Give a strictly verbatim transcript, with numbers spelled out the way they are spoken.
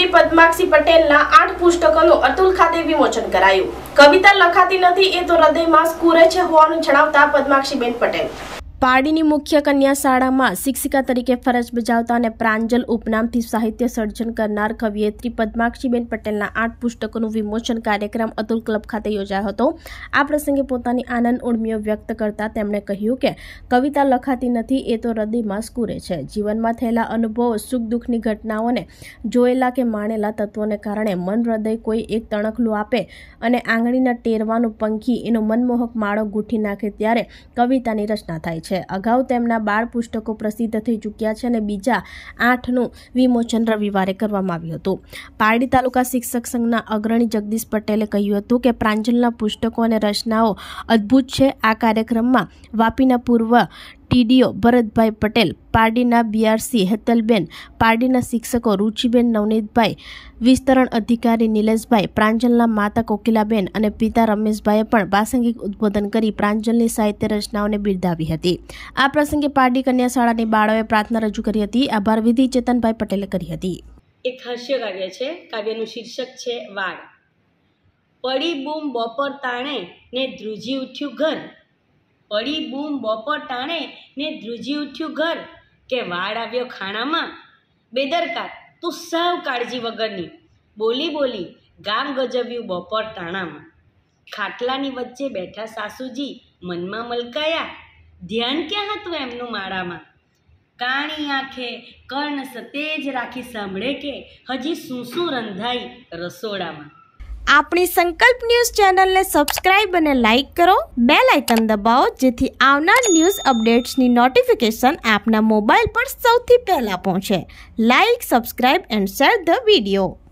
કવિયત્રી પદ્માક્ષી પટેલના આઠ પુસ્તકોનું અતુલ ખાતે વિમોચન કરાયું। કવિતા લખાતી નથી એ તો હૃદયમાં સ્ફુરે છે હોવાનું જણાવતા પદ્માક્ષીબેન પટેલ પારડીની મુખ્ય કન્યા શાળામાં શિક્ષિકા તરીકે ફરજ બજાવતા અને પ્રાંજલ ઉપનામથી સાહિત્ય સર્જન કરનાર કવિયત્રી પદ્માક્ષીબેન પટેલના આઠ પુસ્તકોનું વિમોચન કાર્યક્રમ અતુલ ક્લબ ખાતે યોજાયો હતો। આ પ્રસંગે પોતાની આનંદ ઉર્મિઓ વ્યક્ત કરતા તેમણે કહ્યું કે કવિતા લખાતી નથી એ તો હૃદયમાં સ્ફુરે છે। જીવનમાં થયેલા અનુભવો, સુખ દુઃખની ઘટનાઓને જોયેલા કે માણેલા તત્વોને કારણે મન હૃદય કોઈ એક તણખલું આપે અને આંગળીના ટેરવાનું પંખી એનો મનમોહક માળો ગૂંથી નાખે ત્યારે કવિતાની રચના થાય છે। અગાઉ તેમના બાર પુસ્તકો પ્રસિદ્ધ થઈ ચૂક્યા છે અને બીજા આઠનું વિમોચન રવિવારે કરવામાં આવ્યું હતું। પારડી તાલુકા શિક્ષક સંઘના અગ્રણી જગદીશ પટેલે કહ્યું હતું કે પ્રાંજલના પુસ્તકો અને રચનાઓ અદ્ભુત છે। આ કાર્યક્રમમાં વાપીના પૂર્વ ટીડીઓ ભરતભાઈ પટેલ, પારડીના બીઆરસી હેતલબેન, પારડીના શિક્ષકો રુચિબેન, નવનીતભાઈ, વિસ્તરણ અધિકારી નિલેશભાઈ, પ્રાંજલના માતા કોકિલાબેન અને પિતા રમેશભાઈએ પણ પ્રાસંગિક ઉદ્બોધન કરી પ્રાંજલની સાહિત્ય રચનાઓને બિરદાવી હતી। આ પ્રસંગે પારડી કન્યા શાળાની બાળાઓએ પ્રાર્થના રજૂ કરી હતી। આભાર વિધિ ચેતનભાઈ પટેલે કરી હતી। એક હાસ્ય કાવ્ય છે। કાવ્યનું શીર્ષક છે વાડ। પડી બૂમ બપોર તાણે ને ધ્રુજી ઉઠ્યું ઘર, પડી બૂમ બપોર ટાણે ને ધ્રુજી ઉઠ્યું ઘર, કે વાડ આવ્યો ખાણામાં બેદરકાર તું સાવ કાળજી વગરની, બોલી બોલી ગામ ગજવ્યું બપોર ટાણામાં। ખાટલાની વચ્ચે બેઠા સાસુજી મનમાં મલકાયા, ધ્યાન ક્યાં હતું એમનું માળામાં। કાણી આંખે કર્ણ સતેજ રાખી સાંભળે કે હજી શું શું રંધાઈ રસોડામાં। આપણી સંકલ્પ ન્યૂઝ ચેનલને સબસ્ક્રાઇબ અને લાઇક કરો, બેલ આઇકન દબાવો જેથી આવનાર ન્યૂઝ અપડેટ્સની નોટિફિકેશન આપના મોબાઈલ પર સૌથી પહેલાં પહોંચે। Like, subscribe and share the video.